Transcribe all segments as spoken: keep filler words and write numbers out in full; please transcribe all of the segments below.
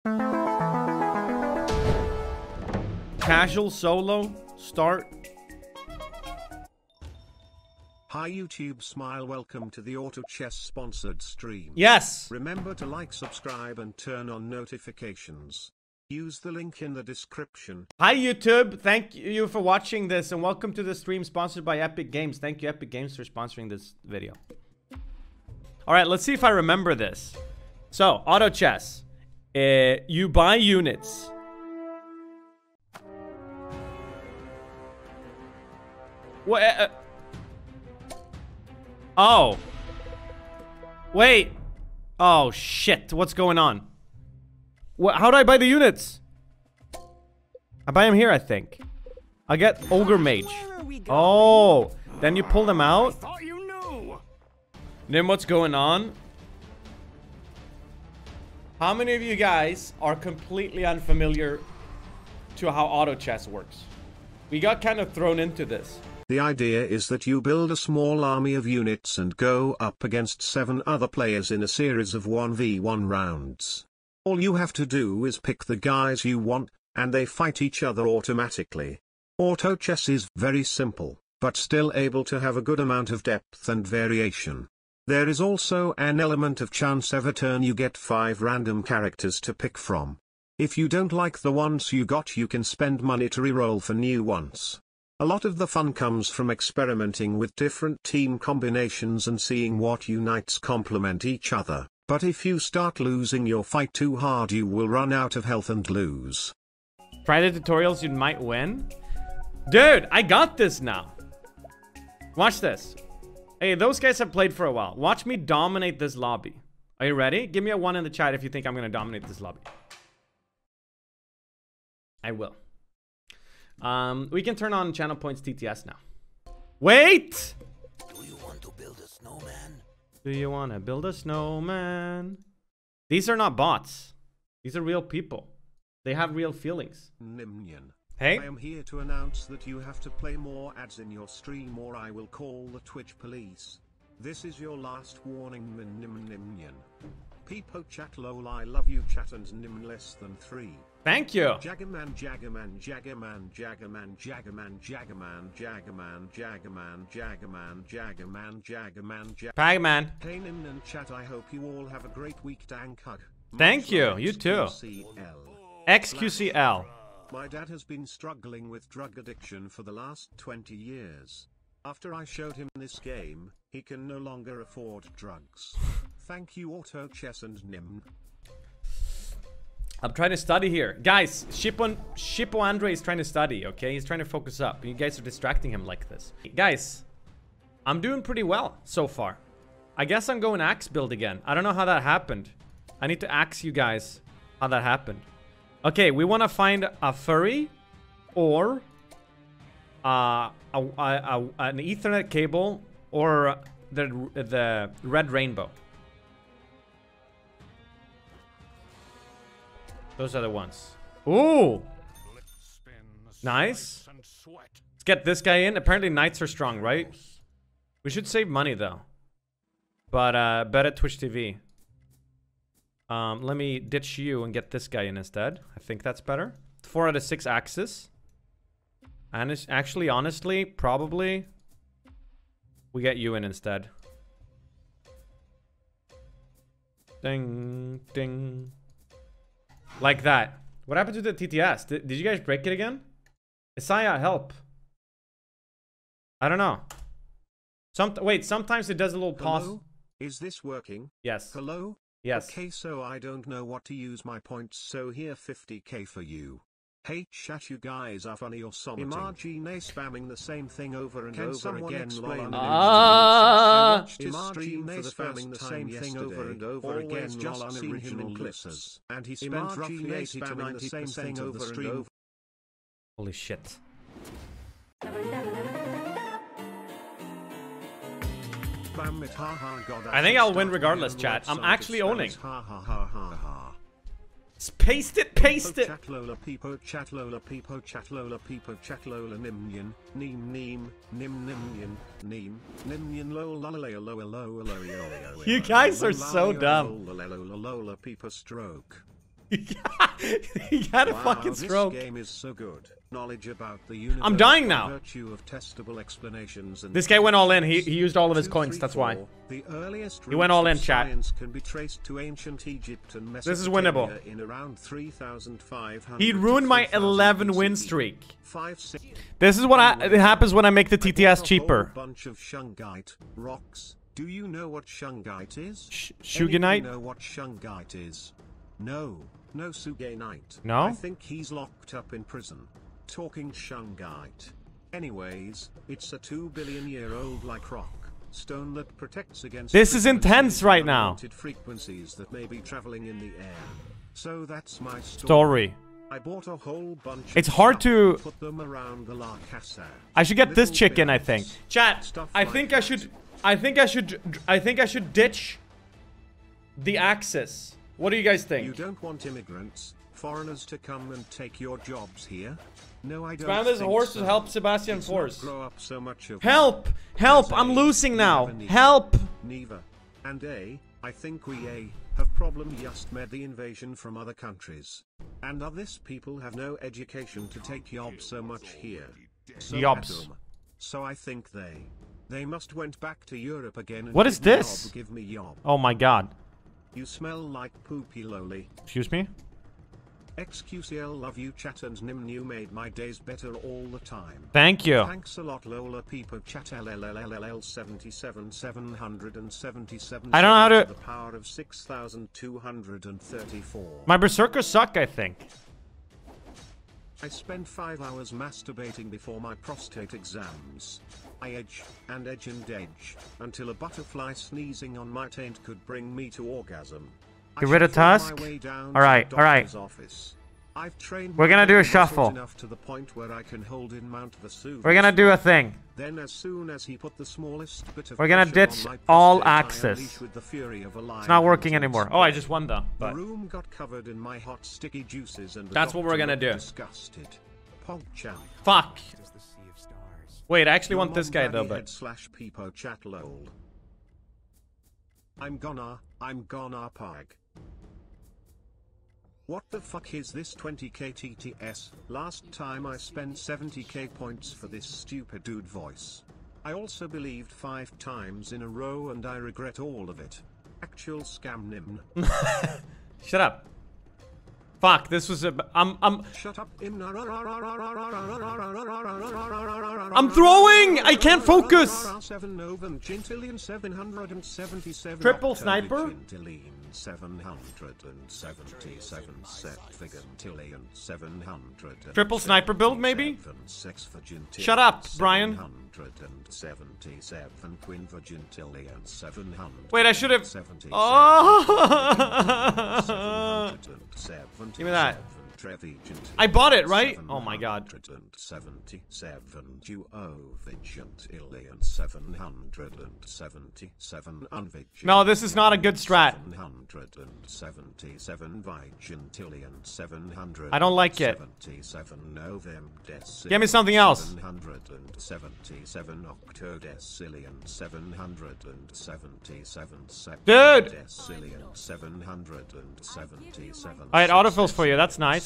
Casual solo start. Hi YouTube Smile, welcome to the Auto Chess sponsored stream. Yes. Remember to like, subscribe and turn on notifications. Use the link in the description. Hi YouTube, thank you for watching this and welcome to the stream sponsored by Epic Games. Thank you Epic Games for sponsoring this video. Alright, let's see if I remember this. So, auto chess. Uh, you buy units. What? Uh, oh. Wait. Oh shit, what's going on? What, how do I buy the units? I buy them here, I think. I get Ogre Mage. Oh, then you pull them out. Then what's going on? How many of you guys are completely unfamiliar to how auto chess works? We got kind of thrown into this. The idea is that you build a small army of units and go up against seven other players in a series of one v one rounds. All you have to do is pick the guys you want, and they fight each other automatically. Auto chess is very simple, but still able to have a good amount of depth and variation. There is also an element of chance. Every turn you get five random characters to pick from. If you don't like the ones you got, you can spend money to reroll for new ones. A lot of the fun comes from experimenting with different team combinations and seeing what unites complement each other. But if you start losing your fight too hard, you will run out of health and lose. Try the tutorials, you might win. Dude, I got this now. Watch this. Hey, those guys have played for a while. Watch me dominate this lobby. Are you ready? Give me a one in the chat if you think I'm going to dominate this lobby. I will. Um, we can turn on channel points T T S now. Wait! Do you want to build a snowman? Do you want to build a snowman? These are not bots. These are real people. They have real feelings. Nimnian. Hey? I am here to announce that you have to play more ads in your stream or I will call the Twitch police. This is your last warning, Nim Nimnian. Peepo chat lol, I love you chat, and Nim less than three. Thank you. Jaggerman, Jaggerman, Jaggerman, Jaggerman, Jaggerman, Jaggerman, Jaggerman, Jaggerman, Jaggerman, Jaggerman, Jaggerman, Jaggerman. Pagman. Hey Nim and chat, I hope you all have a great week. Dank hug. Thank you. You too. X Q C L. My dad has been struggling with drug addiction for the last twenty years. After I showed him this game, he can no longer afford drugs. Thank you Auto Chess and Nim. I'm trying to study here. Guys, Shippo, Shippo Andre is trying to study, okay? He's trying to focus up. You guys are distracting him like this. Guys, I'm doing pretty well so far. I guess I'm going axe build again. I don't know how that happened. I need to ask you guys how that happened. Okay, we want to find a furry or uh, a, a, a, an Ethernet cable or the, the red rainbow. Those are the ones. Ooh! Nice. Let's get this guy in. Apparently knights are strong, right? We should save money though. But uh, bet at Twitch T V. Um, let me ditch you and get this guy in instead. I think that's better. Four out of six axes. And it's actually, honestly, probably we get you in instead. Ding, ding. Like that. What happened to the T T S? Did, did you guys break it again? Isaiah, help. I don't know. Some wait, sometimes it does a little pause. Hello? Is this working? Yes. Hello? Yes. Okay, so I don't know what to use my points, so here fifty K for you. Hey chat, you guys are funny or something. Imagine spamming the same thing over and Can over again. Explain Ah! Imagine spamming the same thing over and over again. Just seen him in clips, and he spent roughly eighty to ninety percent of the stream. Holy shit. I think I'll win regardless, chat. I'm actually owning. Paste it, paste it. Chat lola peepo chat lola peepo chat lola peepo chat lola nimnian neem neem nim nimnian neem nimnian lola lola lola lola. You guys are so dumb. Lola lola peepo stroke. He had a Wow, fucking stroke. This game is so good. Knowledge about the universe I'm dying by now. virtue of testable explanations and This guy went all in. He, he used all of his coins. That's why. The earliest He went all in, roots of chat. science can be traced to ancient Egypt and This is winnable. Mesopotamia in around three thousand five hundred He to ruined my three thousand eleven win B C E. streak. Five, six, This is what I, it happens when I make the T T S I bought a cheaper. whole bunch of shungite rocks. Do you know what shungite is? Sh Anyone Shugenite? know what shungite is? No, no Sugenite. No? I think he's locked up in prison. Talking shungite. Anyways, it's a two billion year old like rock stone that protects against This is frequencies intense and right now. unwanted frequencies that may be traveling in the air. So that's my story. Story. I bought a whole bunch. It's of hard stuff to- and put them around the La Casa. I should get this Little chicken, I think. bits, Chat, stuff I like think I that. should... I think I should... I think I should ditch the Axis. What do you guys You think? don't want immigrants, foreigners to come and take your jobs here? No, I don't. Found this think horse so. to help Sebastian Let's not Force. grow up so much of Help! Help! There's I'm A, losing now. never need. Help! Neither. And A, I think we A, have problem just met the invasion from other countries. And others people have no education to take jobs so much here. So Jobs. Adam. So I think they, they must went back to Europe again and What is give me this? Job, give me job. Oh my god. You smell like poopy loli. Excuse me? X Q C L love you chat and Nim you made my days better all the time. Thank you. Thanks a lot Lola Peepo chat L L L L L seventy-seven seven hundred seventy-seven. I don't know how to- the power of six thousand two hundred thirty-four. My berserkers suck, I think. I spent five hours masturbating before my prostate exams. I edge, and edge and edge, until a butterfly sneezing on my taint could bring me to orgasm. I Get rid of should find Tusk? my way down All to right, the all right. doctor's office. I've trained We're my gonna do a muscles shuffle. enough to the point where I can hold in Mount Vesuvius. We're gonna do a thing. Then as soon as he put the smallest bit of We're gonna pressure ditch on my all prostate, I access. unleash with the fury of a lion It's not working until anymore. it's Oh, I dead. just won though. The But room got covered in my hot sticky juices and the That's what we're doctor gonna looked do. Disgusted. Pogchamp. fuck. Wait, I actually want this guy though, Head but slash peepo chat lol. I'm gonna, I'm gonna pog. What the fuck is this twenty K T T S? Last time I spent seventy K points for this stupid dude voice. I also believed five times in a row and I regret all of it. Actual scam nimn. shut up. Fuck, this was a. I'm. I'm. Shut up. I'm throwing. I can't focus. Triple sniper? Triple sniper build, maybe? Shut up, Brian. Wait, I should have. Oh. Give me that. I bought it, right? Oh my god. No, this is not a good strat. I don't like it. Give me something else. Dude! Alright, autofills for you, that's nice.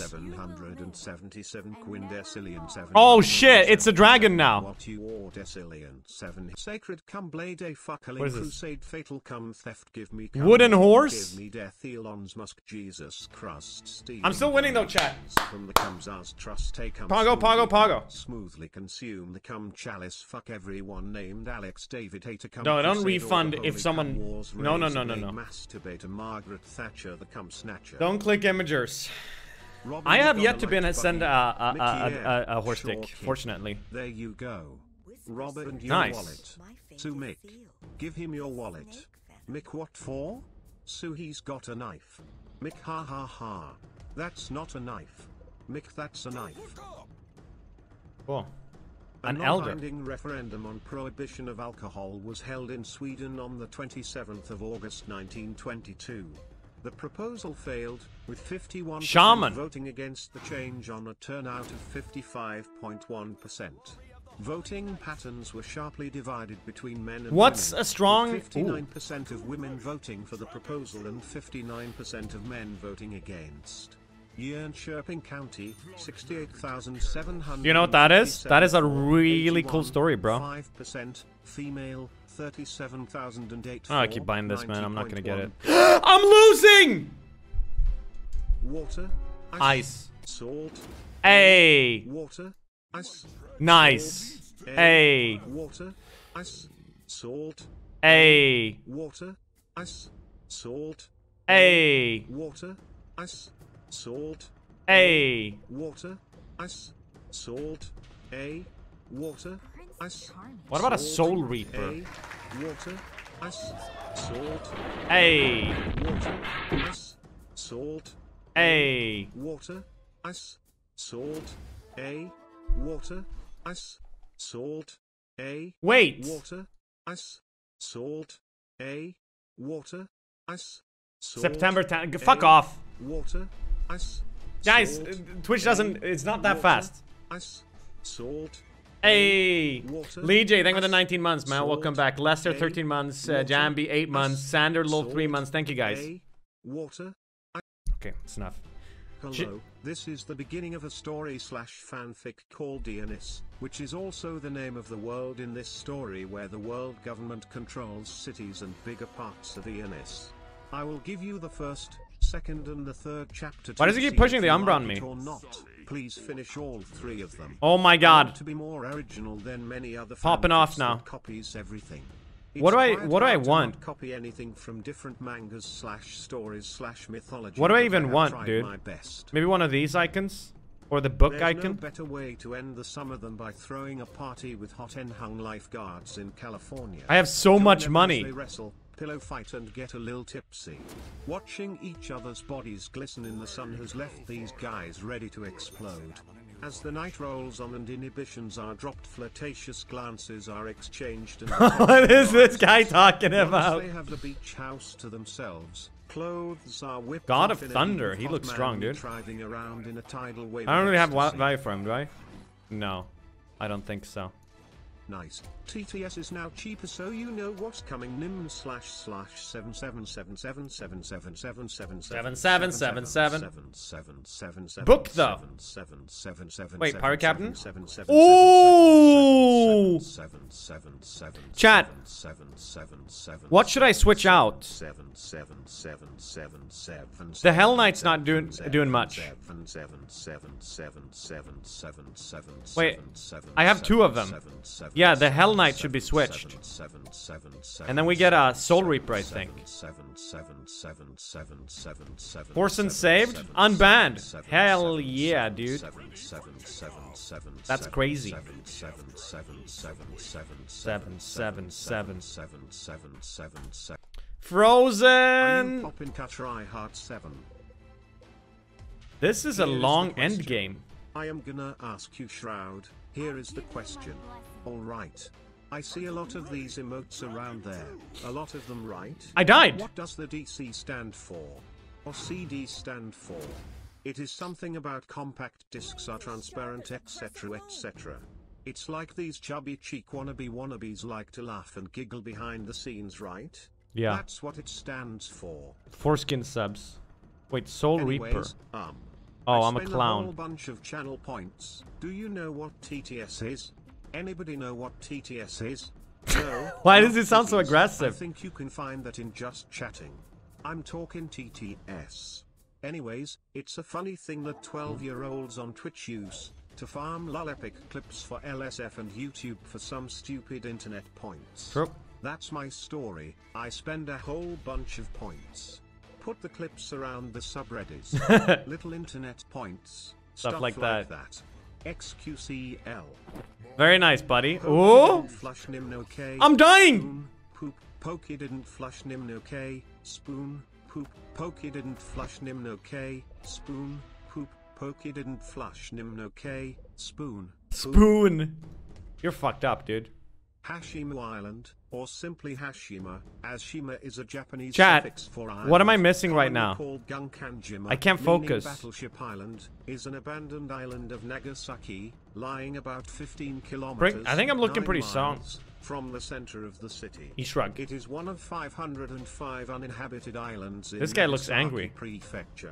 Oh shit, it's a dragon now. What you or decillion seven sacred come blade a fuckling What is this? crusade fatal come theft give me come Wooden horse? give me death Elon's Musk Jesus Christ Steve I'm still winning though, chat. from the comes trust take come Pago, Pago, Pago. smoothly consume the cum chalice fuck everyone named Alex David Hater come No, don't crusade, refund all the if holy someone- cum wars, No, no, raise no, a no, blade no. masturbator Margaret Thatcher the cum snatcher Don't click imagers. Robin I have got yet a to been light send a, button. a, a, Mickey a, a, a horse Short dick, kid. fortunately. There you go. Robert and your Nice. wallet. To Mick. Give him your wallet. Mick what for? So he's got a knife. Mick ha ha ha. That's not a knife. Mick that's a knife. Cool. A An elder. non-binding referendum on prohibition of alcohol was held in Sweden on the twenty-seventh of August nineteen twenty-two. The proposal failed, with fifty-one percent Shaman. voting against the change on a turnout of fifty-five point one percent. Voting patterns were sharply divided between men and What's women, a strong- with fifty-nine percent of women voting for the proposal and fifty-nine percent of men voting against. Jönköping County, sixty-eight thousand seven hundred. You know what that is? That is a really cool story, bro. five percent female, thirty-seven thousand eight. Oh, I keep buying this, man. I'm not gonna get it. I'm losing! Water, ice, Ice. salt. Hey. Water, ice. Nice. Salt, Hey. Water, ice, salt. Hey. Water, ice, salt. Hey. Water, ice, salt. Hey. Water, ice, salt. A. Water, ice. What about a salt, Soul Reaper? A. Water, ice, salt. Hey. Water, ice, salt. Hey. Water, ice, salt. A. Water, ice, salt. A. Wait. Water, ice, salt. A. Water, ice, salt. September tenth. Fuck A. off. Water, ice, Guys, salt. uh, Twitch doesn't... It's not that Water, fast. Ice, salt. Hey. Water, Lee J, thank you for the ice, nineteen months, man. salt. Welcome back. Lester, A. thirteen months. Uh, Water, Jambi, eight months. ice, Sander, Lol, three salt. months. Thank you, guys. A. Water. Okay, it's enough. Hello, this is the beginning of a story slash fanfic called Dionysus, which is also the name of the world in this story where the world government controls cities and bigger parts of Dionysus. I will give you the first, second and the third chapter. Why does he to keep see pushing if the you Umbra like on me? it or not. Please finish all three of them. Oh my I god. want to be more original than many other Popping fanfics off now. that copies everything. What do I- It's quite what do I hard to want? not copy anything from different mangas slash stories slash mythology. What do I but even have want, tried dude? my best. Maybe one of these icons? Or the book There's icon? no better way to end the summer than by throwing a party with hot N-hung lifeguards in California. I have so Join much them as money. They wrestle, pillow fight and get a little tipsy. Watching each other's bodies glisten in the sun has left these guys ready to explode. As the night rolls on and inhibitions are dropped, flirtatious glances are exchanged and What is this guy talking once about? they have the beach house to themselves, clothes are whipped God up of in a Thunder, heap he of looks hot strong, man dude. driving around in a tidal wave I don't of really have wa- ecstasy. value for him, do I? No. I don't think so. Nice. T T S is now cheaper, so you know what's coming. Nim slash slash seven seven seven seven seven seven seven seven Seven, seven, seven, seven. seven seven seven seven. Book, though. Seven seven seven. Wait, Pirate Captain? Seven seven. Ooh! Seven seven seven. Chat. Seven seven seven. What should I switch out? Seven seven seven seven seven. The Hell Knight's not doing doing much. Seven seven seven seven seven seven seven. Wait, I have two of them. Yeah, the Hell Knight should be switched. And then we get a Soul Reaper, I think. Forsen saved? Unbanned. Hell yeah, dude. That's crazy. Seven, seven, seven. Frozen! Poppin' Katrai Heart seven. This is a Here's the long question. end game. I am gonna ask you, Shroud. Here is the question. Alright. I see a lot of these emotes around there. A lot of them, right? I died. What does the D C stand for? Or C D stand for? It is something about compact discs are transparent, etc, et cetera. It's like these chubby cheek wannabe wannabes like to laugh and giggle behind the scenes, right? Yeah. That's what it stands for. Foreskin subs. Wait, Soul Reaper. Anyways, um. Oh, I I'm a spend clown. A whole bunch of channel points. Do you know what T T S is? Anybody know what T T S is? No. Why not does it sound so titties. aggressive? I think you can find that in just chatting. I'm talking T T S. Anyways, it's a funny thing that twelve year olds on Twitch use to farm lol epic clips for L S F and YouTube for some stupid internet points. True. That's my story. I spend a whole bunch of points. Put the clips around the subreddits. Little internet points. Stuff Stuff like like that. that. X Q C L. Very nice, buddy. Pokey Ooh! didn't flush Nim no K. I'm dying! Spoon, poop. Pokey didn't flush Nim no K. Spoon, poop. Pokey didn't flush Nim no K. Spoon, poop. Pokey didn't flush Nim no K. Spoon. Poop. Spoon! You're fucked up, dude. Hashima Island, or simply Hashima, as Shima is a Japanese Chat, suffix for island, what am I missing right commonly now? called Gunkanjima, I can't meaning focus. Battleship Island, is an abandoned island of Nagasaki, lying about fifteen kilometers. I think I'm looking nine pretty strong. miles from the center of the city. He shrugged. It is one of five hundred five uninhabited islands in This guy looks Nagasaki angry. Prefecture.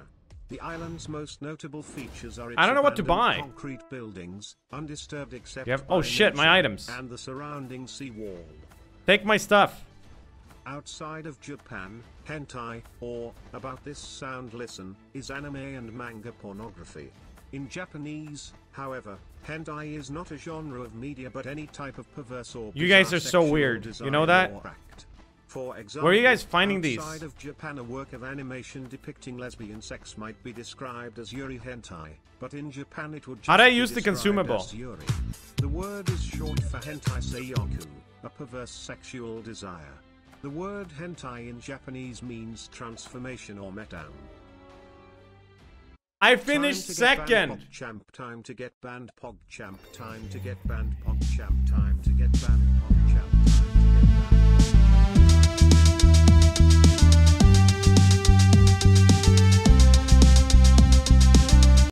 The island's most notable features are its I don't know what to abandoned buy. concrete buildings, undisturbed except You have- by oh shit, my nature, items. and the surrounding seawall. Take my stuff. Outside of Japan, hentai, or, about this sound listen, is anime and manga pornography. In Japanese, however, hentai is not a genre of media but any type of perverse or You guys bizarre are so sexual weird. You desire know that? or act. For example, Where are you guys finding these? outside of Japan, a work of animation depicting lesbian sex might be described as yuri hentai, but in Japan it would just How do I be use the described consumable? as yuri. The word is short for hentai seiyuku, a perverse sexual desire. The word hentai in Japanese means transformation or meltdown. I finished second. Time to get banned, PogChamp. Time to get banned, PogChamp. Time to get banned, PogChamp. Time to get banned, PogChamp. Time to get banned, PogChamp.